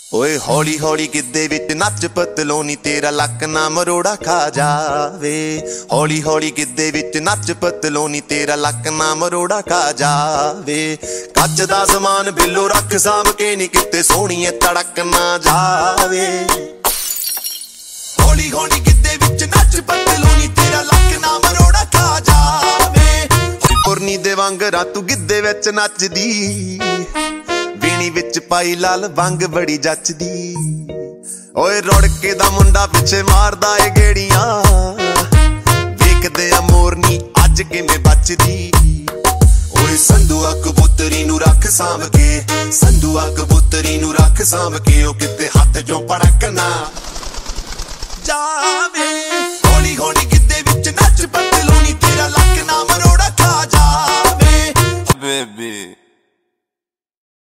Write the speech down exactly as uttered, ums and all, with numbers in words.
ਓਏ ਹੌਲੀ ਹੌਲੀ ਗਿੱਧੇ ਵਿੱਚ ਨੱਚ ਪਤਲੋਨੀ ਤੇਰਾ ਲੱਕ ਨਾ ਮਰੋੜਾ ਖਾ ਜਾਵੇ। ਹੌਲੀ ਹੌਲੀ ਗਿੱਧੇ ਵਿੱਚ ਨੱਚ ਪਤਲੋਨੀ ਤੇਰਾ ਲੱਕ ਨਾ ਮਰੋੜਾ ਖਾ ਜਾਵੇ। ਕੱਚ ਦਾ ਸਮਾਨ ਬਿੱਲੋ ਰੱਖ ਸਾਂਭ ਕੇ ਨੀ ਕਿਤੇ ਸੋਹਣੀਏ ਤੜਕ ਨਾ ਜਾਵੇ। ਹੌਲੀ ਹੌਲੀ ਗਿੱਧੇ ਵਿੱਚ ਨੱਚ ਪਤਲੋਨੀ ਤੇਰਾ ਲੱਕ ਨਾ ਮਰੋੜਾ ਖਾ ਜਾਵੇ। ਪੁਰਨੀ ਦੇ ਵਾਂਗਰਾਂ ਤੂੰ ਗਿੱਧੇ ਵਿੱਚ ਨੱਚਦੀ, ਵੀਣੀ ਵਿੱਚ ਪਾਈ ਲਾਲ ਵੰਗ ਬੜੀ ਜੱਚਦੀ। ਓਏ ਰੁੜਕੇ ਦਾ ਮੁੰਡਾ ਪਿੱਛੇ ਮਾਰਦਾ ਏ ਗੇੜੀਆਂ, ਵੇਖਦੇ ਆ ਮੋਰਨੀ ਅੱਜ ਕਿਵੇਂ ਬਚਦੀ। ਓਏ ਸੰਧੂਆ ਕਬੂਤਰੀ ਨੂੰ ਰੱਖ ਸਾਂਭ ਕੇ, ਸੰਧੂਆ ਕਬੂਤਰੀ ਨੂੰ ਰੱਖ ਸਾਂਭ ਕੇ, ਉਹ ਕਿਤੇ ਹੱਥ ਚੋਂ ਪੜਕ ਨਾ ਜਾਵੇ। ਹੌਲੀ ਹੌਲੀ